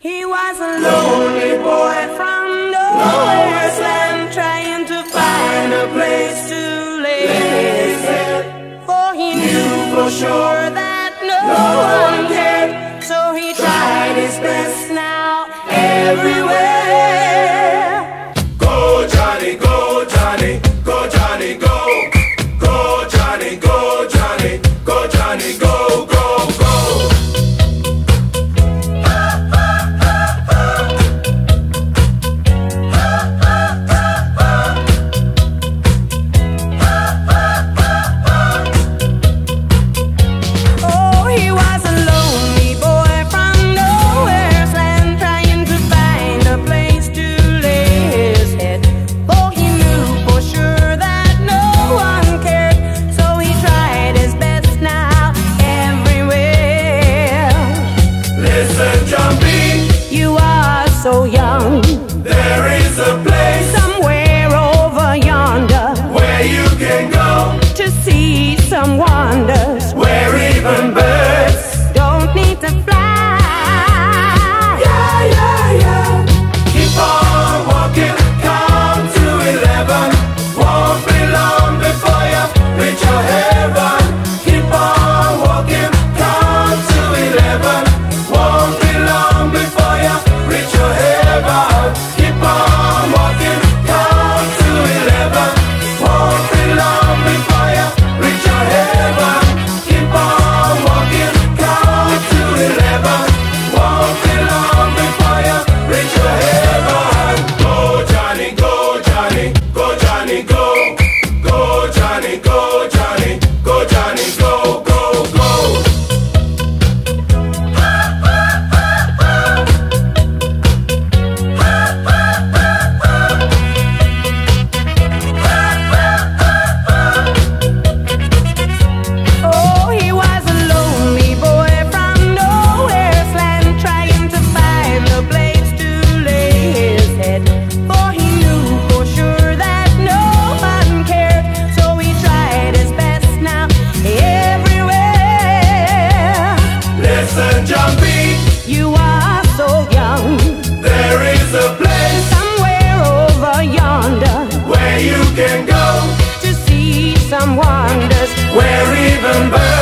He was a lonely boy from nowhere's land, trying to find a place to lay his head. For he knew for sure that no one cared, so he tried his best now everywhere. Go Johnny, go Johnny, go Johnny, go. Go Johnny, go Johnny, go Johnny, go, go, go. Oh, he was a lonely boy from nowhere's land, trying to find a place to lay his head. For he knew for sure that no one cared, so he tried his best now everywhere. Listen, John B, You are so young, there is a place somewhere over yonder, where you can go, to see some wonders where even birds. don't need to fly. Yeah, yeah, yeah. Keep on walking, count to 11. Won't be long before you reach your heaven. Keep on walking, count to 11. Won't be long before you reach your heaven. Keep on walking, count to 11. Won't be long before you reach your heaven. Keep on walking, count to 11. Won't be long before you reach your heaven. Go Johnny, go Johnny, go Johnny, go. Go Johnny, go Johnny, go Johnny, go, go, go. Oh, he was a lonely boy from nowhere's land, trying to find a place to lay his head. For he knew for sure that no one cared, so he tried his best now everywhere. Listen, John B, You are so young, there is a place somewhere over yonder, where you can go, to see some wonders where even birds.